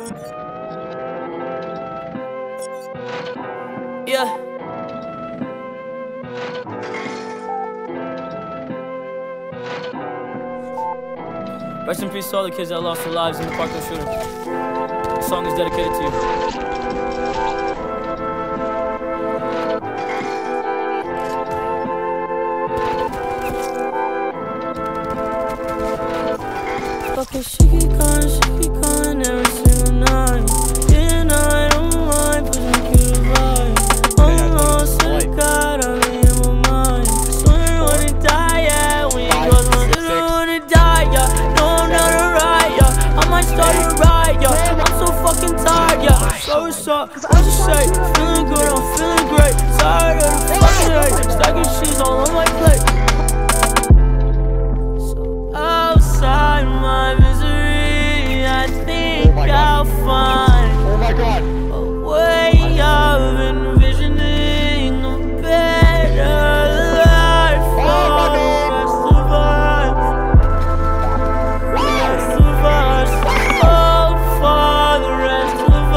Yeah. Rest in peace to all the kids that lost their lives in the Parkland shooting. This song is dedicated to you. Fucking she keep calling every single night. And I don't mind pushing through the vibe. Almost to the God, I'm in my mind. Swear wanna die, yeah. When you close my eyes, I wanna die, yeah. No, I'm not alright, yeah. I might start a riot, yeah. I'm so fucking tired, yeah. So what's up? What you say? Feeling good, I'm feeling great. Tired of the fucking hate. Stacking cheese all on my plate. So outside my misery, I think I'll find a way of envisioning a better life for the rest of us. Rest of us. Oh, for the rest of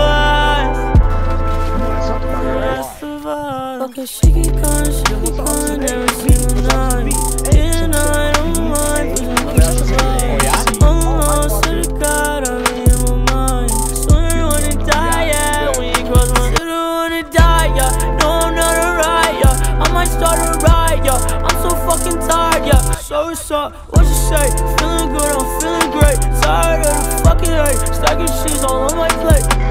us. Rest of us. Okay, she keep calling every single night. And I don't mind pushing through the vibe. Almost to the God, I'm in my mind. Swear wanna die, yeah. When you cross my eyes, I wanna die, yeah. No, I'm not alright, yeah. I might start a riot, yeah. I'm so fucking tired, yeah. So what's up? What you say? Feeling good, I'm feeling great. Tired of the fucking hate. Stacking cheese all on my plate.